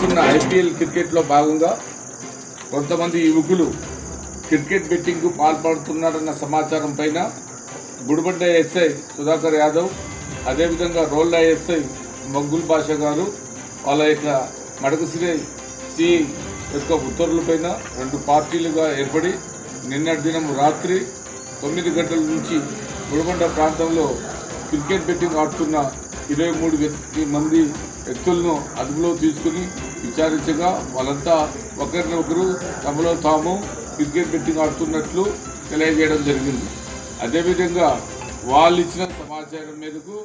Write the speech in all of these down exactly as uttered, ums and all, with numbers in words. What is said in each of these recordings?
జరుగుతున్న ఐపీఎల్ క్రికెట్లో భాగంగా కొంతమంది యువకులు క్రికెట్ బెట్టింగ్కు పాల్పడుతున్నారన్న సమాచారం పైన గుడిబండ ఎస్ఐ సుధాకర్ యాదవ్, అదేవిధంగా రోల్లా ఎస్ఐ మగ్గుల్ బాషా గారు వాళ్ళ యొక్క మడకసిరి సి యొక్క ఉత్తర్వులపైన రెండు పార్టీలుగా ఏర్పడి నిన్నటి దినం రాత్రి తొమ్మిది గంటల నుంచి గుడిబండ ప్రాంతంలో క్రికెట్ బెట్టింగ్ ఆడుతున్న ఇరవై మూడు వ్యక్తి మంది వ్యక్తులను అదుపులో తీసుకుని విచారించగా వాళ్ళంతా ఒకరిని ఒకరు తమలో తాము క్రికెట్ బెట్టింగ్ ఆడుతున్నట్లు తెలియజేయడం జరిగింది. అదేవిధంగా వాళ్ళు ఇచ్చిన సమాచారం మేరకు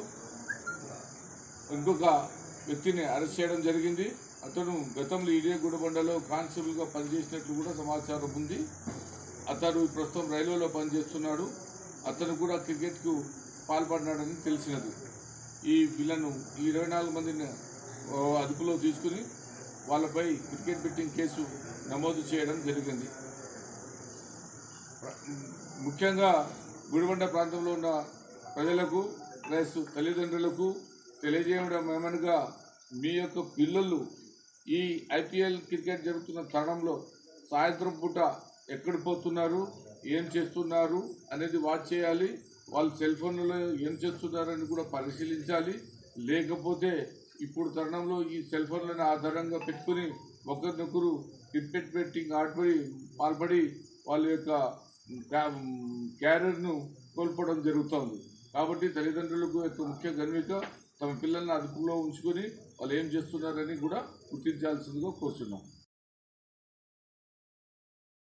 ఇంకొక వ్యక్తిని అరెస్ట్ చేయడం జరిగింది. అతను గతంలో ఇదే గుడిబండలో కానిస్టేబుల్గా పనిచేసినట్లు కూడా సమాచారం ఉంది. అతను ప్రస్తుతం రైల్వేలో పనిచేస్తున్నాడు. అతను కూడా క్రికెట్కు పాల్పడినాడని తెలిసినది. ఈ వీళ్ళను ఈ ఇరవై నాలుగు మందిని అదుపులో తీసుకుని వాళ్ళపై క్రికెట్ బెట్టింగ్ కేసు నమోదు చేయడం జరిగింది. ముఖ్యంగా గుడిబండ ప్రాంతంలో ఉన్న ప్రజలకు ప్లస్ తల్లిదండ్రులకు తెలియజేయడం ఏమనగా, మీ యొక్క పిల్లలు ఈ ఐపీఎల్ క్రికెట్ జరుగుతున్న తరుణంలో సాయంత్రం పూట ఎక్కడ పోతున్నారు, ఏం చేస్తున్నారు అనేది వాచ్ చేయాలి. వాళ్ళు సెల్ ఫోన్లలో ఏం చేస్తున్నారని కూడా పరిశీలించాలి. లేకపోతే ఇప్పుడు తరుణంలో ఈ సెల్ ఫోన్లను ఆధారంగా పెట్టుకుని ఒకరినొకరు క్రికెట్ బెట్టింగ్ ఆడిపడి పాల్పడి వాళ్ళ యొక్క క్యారియర్ను కోల్పోవడం జరుగుతుంది. కాబట్టి తల్లిదండ్రులకు యొక్క ముఖ్య గర్విక తమ పిల్లల్ని అదుపులో ఉంచుకొని వాళ్ళు ఏం చేస్తున్నారని కూడా గుర్తించాల్సిందిగా కోరుతున్నాం.